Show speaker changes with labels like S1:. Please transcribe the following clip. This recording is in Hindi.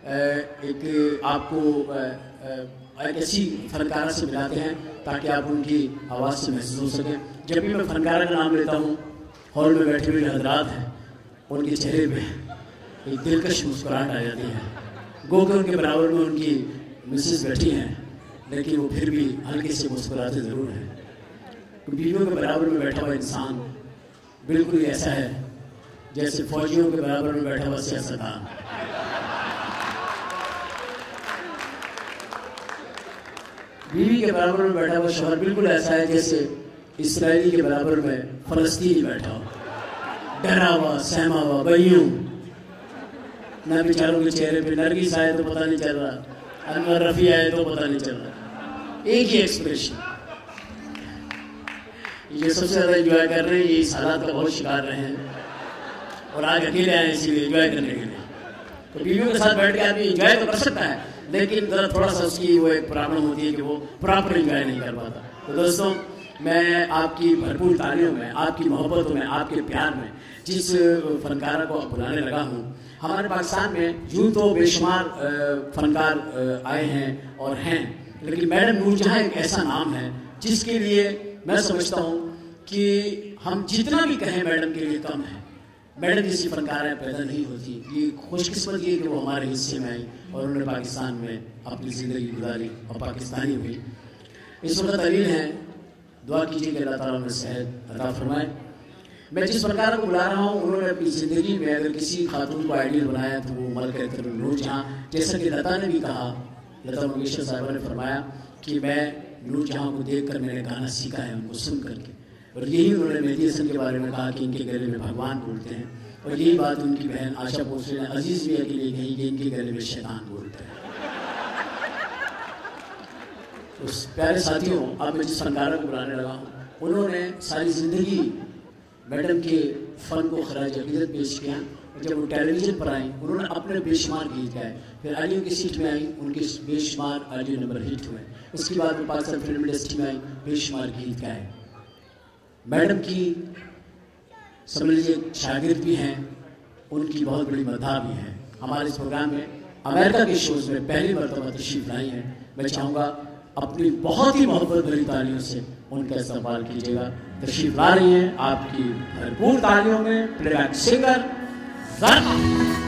S1: एक आपको एक ऐसी फनकारा से मिलाते हैं ताकि आप उनकी आवाज़ से महसूस हो सके। जब भी मैं फनकारा का नाम लेता हूँ, हॉल में बैठे हुए हजरात हैं, उनके चेहरे पे एक दिलकश मुस्कुराहट आ जाती है। गो के उनके बराबर में उनकी मिसेस बैठी हैं, लेकिन वो फिर भी हल्के से मुस्कुराते ज़रूर हैं। बीवियों के बराबर में बैठा हुआ इंसान बिल्कुल ऐसा है जैसे फौजियों के बराबर में बैठा हुआ सियासतदान। बीवी के बराबर में बैठा हुआ शौहर बिल्कुल ऐसा है जैसे इसराइली के बराबर में फलस्तीनी बैठा हो, डरा हुआ, सहमा हुआ, बय्यूं। ना बेचारों के चेहरे पे नरगिस आए तो पता नहीं चल रहा, अनवर रफ़ी आए तो पता नहीं चल रहा, एक ही एक्सप्रेशन। ये सबसे ज़्यादा एंजॉय कर रहे हैं, ये इस हालात का बहुत शिकार रहे हैं और आज अकेले आए इसीलिए एंजॉय करने के लिए। तो बीवियों के साथ बैठ के आदमी एंजॉय तो कर सकता है, लेकिन ज़रा थोड़ा सा उसकी वो एक प्रॉब्लम होती है कि वो प्रॉपर एंजॉय नहीं कर पाता। तो दोस्तों, मैं आपकी भरपूर तालियों में, आपकी मोहब्बतों में, आपके प्यार में जिस फनकारा को बुलाने लगा हूँ, हमारे पाकिस्तान में यूँ तो बेशुमार फनकार आए हैं और हैं, लेकिन मैडम नूरजहां एक ऐसा नाम है जिसके लिए मैं समझता हूँ कि हम जितना भी कहें मैडम के लिए कम है। मैडम जैसी फनकारें पैदा नहीं होती। ये खुशकिस्मत ये कि वो हमारे हिस्से में आई और उन्होंने पाकिस्तान में अपनी ज़िंदगी गुजारी और पाकिस्तानी हुई। इस वक्त तलील हैं, दुआ कीजिए कि अल्लाह ताला उन्हें सेहत अता फरमाए। मैं जिस फनकार को बुला रहा हूँ, उन्होंने अपनी ज़िंदगी में अगर किसी खातून को आइडियल बनाया तो वो मलका नूरजहां, जैसा कि लता ने भी कहा, लता मंगेशकर साहिबा ने फरमाया कि मैं नूरजहां को देख कर मैंने गाना सीखा है, उनको सुन करके। और यही उन्होंने मेहदी हसन के बारे में कहा कि इनके गले में भगवान बोलते हैं, और यही बात उनकी बहन आशा भोसले ने अजीज़ मियां के लिए कही कि इनके गले में शैतान बोलते हैं। उस प्यारे साथियों, अब मैं जिस फनकारा को बुलाने लगा हूँ, उन्होंने सारी ज़िंदगी मैडम के फ़न को खराज अक़ीदत पेश किया। जब वो टेलीविज़न पर आई, उन्होंने अपने बेशुमार गीत गाए, फिर आलियों की सीट में आई, उनके बेशुमार ऑडियो नंबर हिट हुए। उसके बाद वो पाकिस्तान फिल्म इंडस्ट्री में आई, बेशुमार गीत गाए। मैडम की समझ लीजिए शागिर्द भी हैं, उनकी बहुत बड़ी मदह भी है। हमारे इस प्रोग्राम में अमेरिका के शोज़ में पहली मरतबा तशरीफ़ लाई हैं। मैं चाहूँगा अपनी बहुत ही मोहब्बत भरी तालियों से उनका इस्तक़बाल कीजिएगा। तशरीफ़ ला रही हैं आपकी भरपूर तालियों में प्लेबैक सिंगर ज़रा।